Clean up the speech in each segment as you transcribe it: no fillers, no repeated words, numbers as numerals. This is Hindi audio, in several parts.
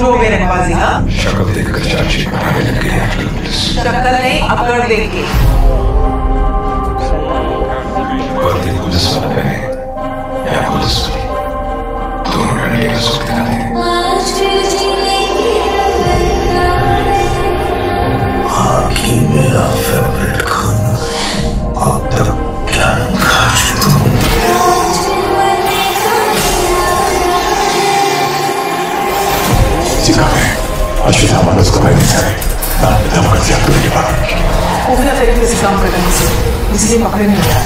बेरंगबाजी ना शक्ल देखकर चाची बनाने लग गई आजकल पुलिस। शक्ल नहीं अकड़ देंगे। वर्दी पुलिस वाला पहने या पुलिस वाली, दोनों लड़ने का सुख दिखाते हैं। आखिर मेरा फेवरेट खाना अब तक क्या खा चुका हूँ। अश्विता मनोज को मैं नहीं दम कर दिया पूरी बात। उगला तरीके से काम करने से इसलिए पकड़े नहीं गया।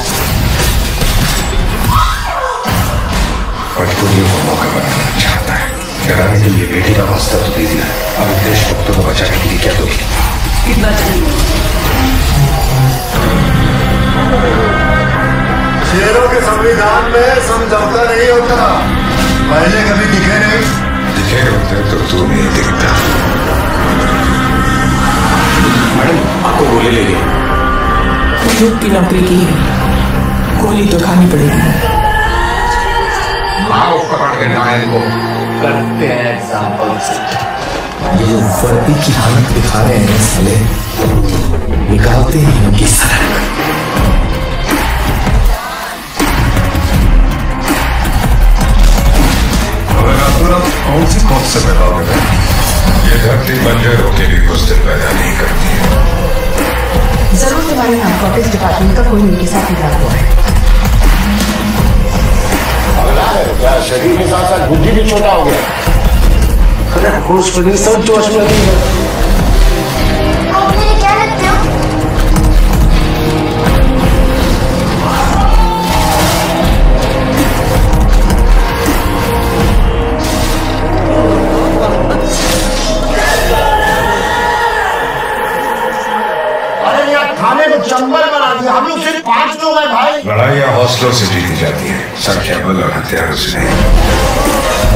मजबूरियों को मौका बनाना चाहता है। डराने के लिए बेटी का वास्ता तो दे दिया, अब देशभक्तों को बचाने के लिए क्या दोगी? कितना चाहिए? शेरों के संविधान में समझौता नहीं होता। पहले कभी दिखे नहीं। दिखे होते तो तू नहीं दिखता। मैडम आपको गोली ले ली। बंदूक की नौकरी की है, गोली तो खानी पड़ेगी। आओ पकड़ के लाए को करते हैं एग्जाम्पल से। ये जो वर्दी की हालत दिखा रहे हैं साले, निकालते हैं इनकी सड़क। कौन से पैदा हो गए? ये धरती बंजरों के भी कुछ दिन पैदा नहीं करती है। जरूर तुम्हारे नाम कॉटेज डिपार्टमेंट का कोई उनके साथ मिला हुआ है। क्या शरीर के साथ साथ बुद्धि भी छोटा हो गया? अरे खुश खुदी सब जोश में नहीं है। आप मेरे क्या लगते हो? थाने को चंबल बना दिया। हम लोग सिर्फ 5 लोग हैं भाई। लड़ाइयाँ हौसलों से जीती जाती है, संख्या बल और हथियारों से नहीं।